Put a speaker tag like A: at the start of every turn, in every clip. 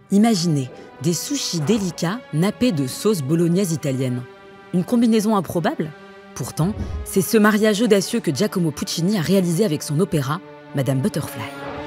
A: Imaginez des sushis délicats nappés de sauce bolognaise italienne. Une combinaison improbable? Pourtant, c'est ce mariage audacieux que Giacomo Puccini a réalisé avec son opéra Madame Butterfly.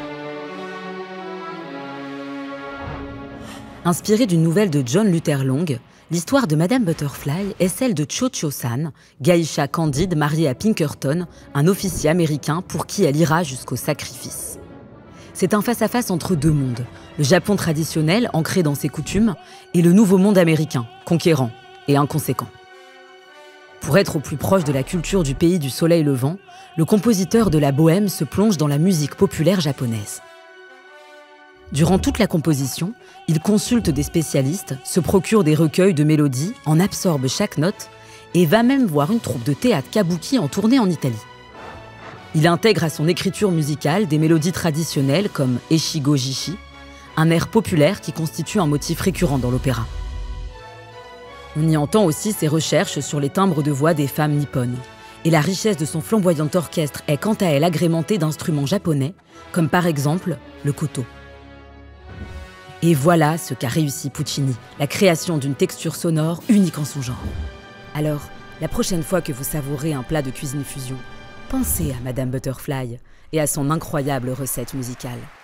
A: Inspirée d'une nouvelle de John Luther Long, l'histoire de Madame Butterfly est celle de Cho-Cho-san, geisha candide mariée à Pinkerton, un officier américain pour qui elle ira jusqu'au sacrifice. C'est un face-à-face entre deux mondes, le Japon traditionnel, ancré dans ses coutumes, et le nouveau monde américain, conquérant et inconséquent. Pour être au plus proche de la culture du pays du soleil levant, le compositeur de la bohème se plonge dans la musique populaire japonaise. Durant toute la composition, il consulte des spécialistes, se procure des recueils de mélodies, en absorbe chaque note et va même voir une troupe de théâtre kabuki en tournée en Italie. Il intègre à son écriture musicale des mélodies traditionnelles comme Eshigo Jishi, un air populaire qui constitue un motif récurrent dans l'opéra. On y entend aussi ses recherches sur les timbres de voix des femmes nippones. Et la richesse de son flamboyant orchestre est quant à elle agrémentée d'instruments japonais, comme par exemple le koto. Et voilà ce qu'a réussi Puccini, la création d'une texture sonore unique en son genre. Alors, la prochaine fois que vous savourez un plat de cuisine fusion, pensez à Madame Butterfly et à son incroyable recette musicale.